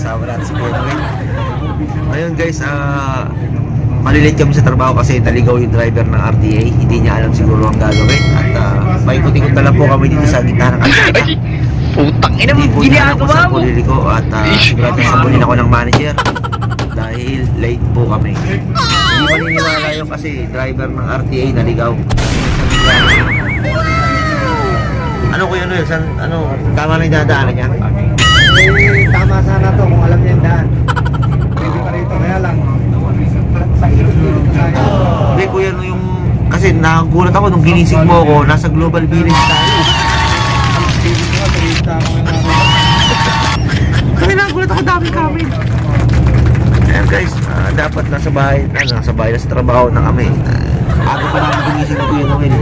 kasama natin si Kuya Noel. Ayun guys, malilit kami sa trabaho kasi naligaw yung driver ng RTA. Hindi niya alam siguro ang gagawin. At paikot-ikot na lang po kami dito sa gitna ng kalsada. Putang ina mo, Hindi po niya alam kung ginagawa saan mo. po liliko. At sigurado sabulin ako ng manager dahil late po kami. Hindi maniniwala yun kasi driver ng RTA naligaw. Ano Kuya Noel? Tama na yung dadaanan niya? Tama sana to kung alam niya yung daan. Pwede pa rito, kaya lang sa ilog-ilog tayo. Hindi Kuya Noel, yung kasi nakagulat ako nung ginising mo ako, nasa Global Village tayo. Kaya nagulat ako, daming kami. Ayan guys, dapat nasa bahay na sa trabaho na kami. Ako pa namin ginising na Kuya Noel.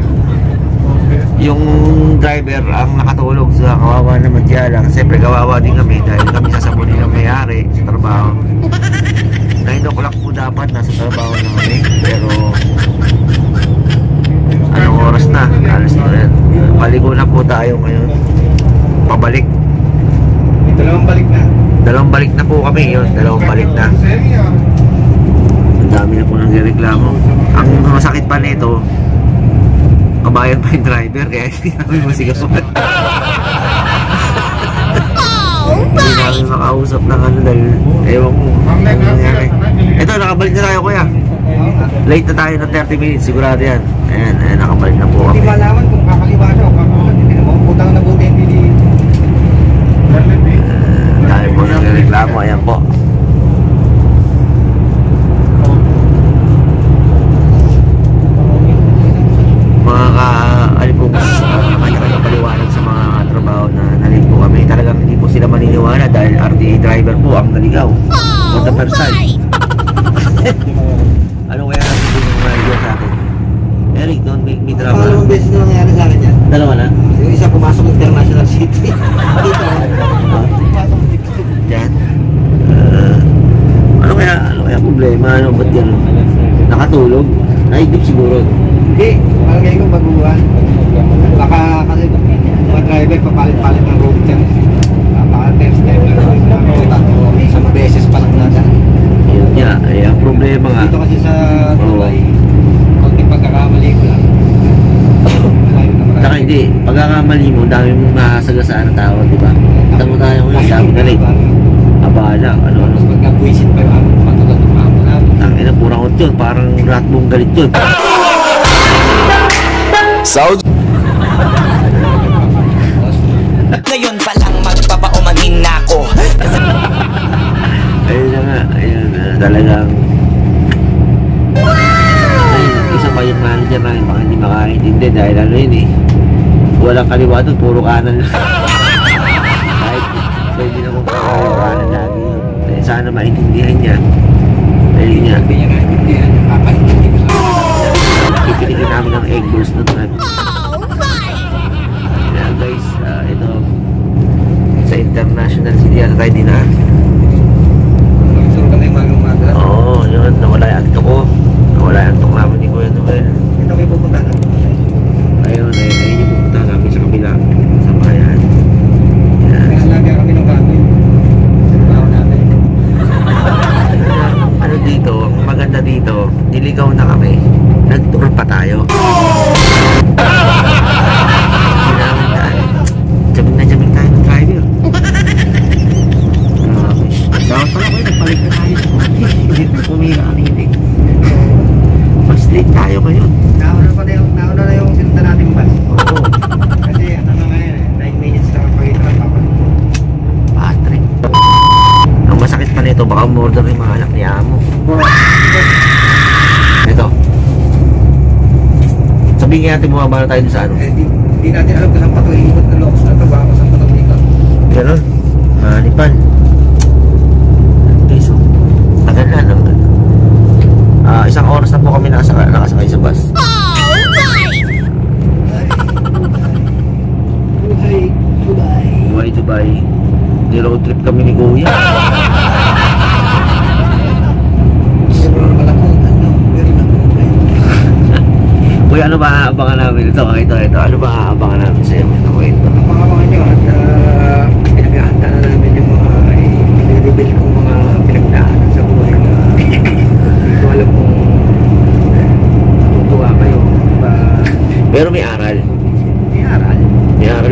Yung driver ang nakatulog sa kawawa naman diya lang. Siyempre kawawa din kami dahil kami sasabunin ng may-ari sa trabaho. 9 o'clock po dapat nasa trabaho na kami. Pero anong oras na? Alas na yan. Paligo na po tayo ngayon. Pabalik. Dalawang balik na. Dalawang balik na po kami yun. Dalawang balik na. Ang dami na po nang reklamo. Ang masakit pa nito, kabayan pa yung driver kaya hindi namin masigawan. Hindi namin makausap ng ano dahil ewan ko ano nangyari. Ito, nakabalik na tayo Kuya. Late na tayo ng 30 minutes, sigurado yan. Ayan, nakabalik na po Hindi kami. malaman kung kakaliwa siya o kakulat. Hindi naman putang na buti hindi di... Dahil po nang reklamo, ayan po. Kanya-kanya paliwanag sa mga trabaho na nalate po kami. Talagang hindi po sila maniniwala dahil RTA driver po ang naligaw. For the first time. Ano kaya natin po yung naligaw sa akin? Eric, don't make me drama. Pangalawang beses na nangyari sa akin yan. Dalawa na? Yung isa pumasok International City. Dito. Pumasok dito. Yan. Ano kaya problema? Ano, ba't yan? Nakatulog? Naidip siguro. Hindi, palagay ko baguhan. Baka kasi mga driver papalit-palit ng road dyan. Baka first time na isang beses pa lang nasa. Yun niya, ang problema nga. Dito kasi sa Dubai, konting pagkakamali ko lang. Saka hindi, pagkakamali mo, dami mong masagasaan ng tao, di ba? Tamo tayo ngayon, dami na rin. Abala, ano. Tapos pag nabuisit pa yung matulad ng mga mo namin. Ang ina, purang out yun, parang lahat mong galit yun. South. Ngayon pa lang magpapaumanhin na ako. Ayun na nga, talagang isa pa yung manager namin, baka hindi makaintindi dahil ano yun eh, walang kaliwa doon, puro kanan lang. Kahit pwede na kung kanan lagi yun. Sana maintindihan niya. Ayun niya. Sabi niya na hindi yan, papaintindi ko sa Pipilitin namin ng egg rolls na doon. Kaya guys, ito sa International City yan, ready na. Suro ka na yung umaga. Oo, yun, nawala yung antok ko. Nawala yung antok namin ni Kuya Noel. Ito kayo pupunta na. Ayun yung pupunta namin sa kabila, sa bayan. Yan. Kaya lagi kami ng gagawin. Trabaho natin. Ano dito, ang maganda dito, niligaw na kami. Nag-tour pa tayo. Jaming tayo ng driver. Dapat pala ko nagpalit na tayo. Hindi na pumira kami hindi. Mas late tayo ngayon. Nauna na yung sinundan natin bus. Oo. Kasi ano na ngayon eh, 9 minutes lang ako ito. Patrick. Ang masakit pa nito, baka umorder yung mga anak ni Amo. Ito. Sabihin nga natin bumaba na tayo sa ano. Eh, di natin alam kung saan pa ito iikot na looks na ito. Baka kung saan pa ito iikot. Ganon. Manipan. Okay, so tagal na naman. Isang oras na po kami nakasakay sa bus. Buhay Dubai. Di road trip kami ni Kuya. Kuya, ano ba aabangan namin? Ito. Ano ba aabangan namin sa'yo? Ito, kwento. Ang pangabangan nyo at pinag-ahanda na namin yung mga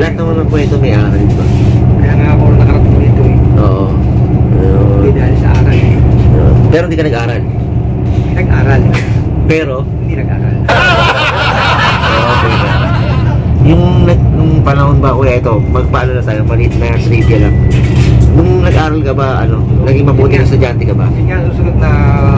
lahat naman ng kwento may aral ba? Kaya nga ako nakarating dito eh. Oo. Hindi dahil sa aral eh. Pero hindi ka nag-aral. Nag-aral. Pero, Hindi nag-aral. okay na. Nung panahon ba, kuya, ito, magpaano na tayo, maliit na trivia lang. Nung nag-aral ka ba, naging mabuti na estudyante ka ba? Yun nga susunod na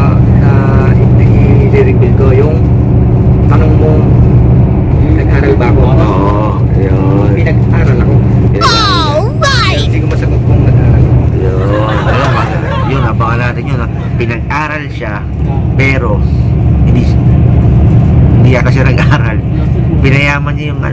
i-reveal ko yung tanong mo, nag-aral ba ako? Oo, yun. Pinag-aral ako. Alright! Hindi ko masagot kung nag-aral ako. Yun, abangan natin yun. Pinag-aral siya, pero hindi yata siya nag-aral. Pinayaman niya yung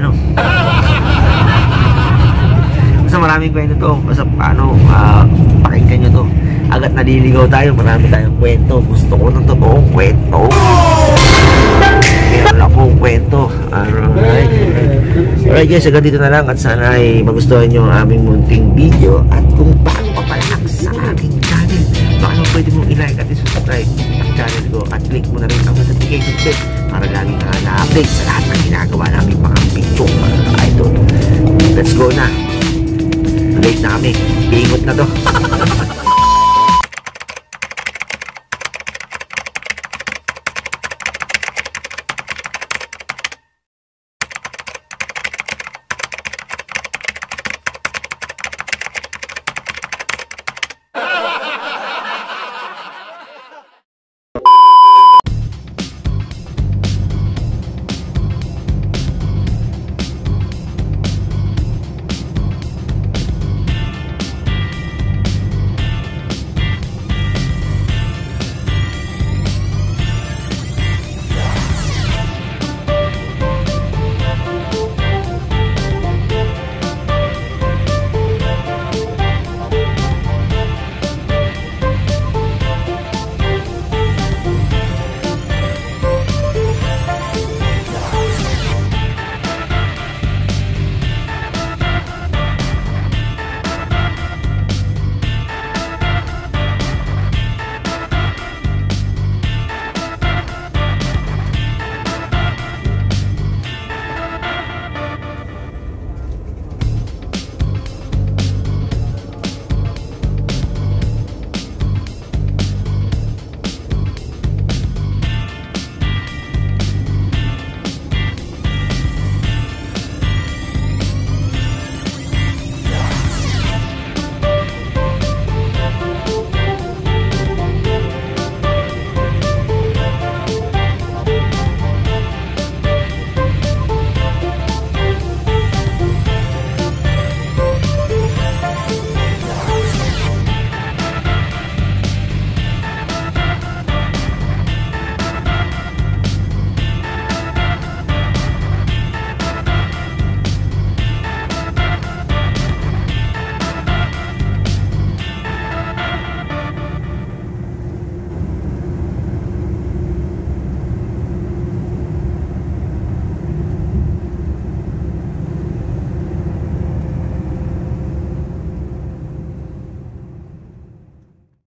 Basta maraming kwento to. Basta pakinggan nyo to. Agad naliligaw tayo, marami tayong kwento. Gusto ko ng totoong kwento. Meron akong kwento. Alright guys, agad dito na lang. At sana ay magustuhan nyo ang aming munting video. At kung bago pa lang sa aking channel, baka naman pwede mong i-like at i-subscribe ang channel ko. At click mo na rin ang notification bell para laging na-update sa lahat ng ginagawa namin mga video, mga idol. Let's go na. Late na kami. Bingot na to.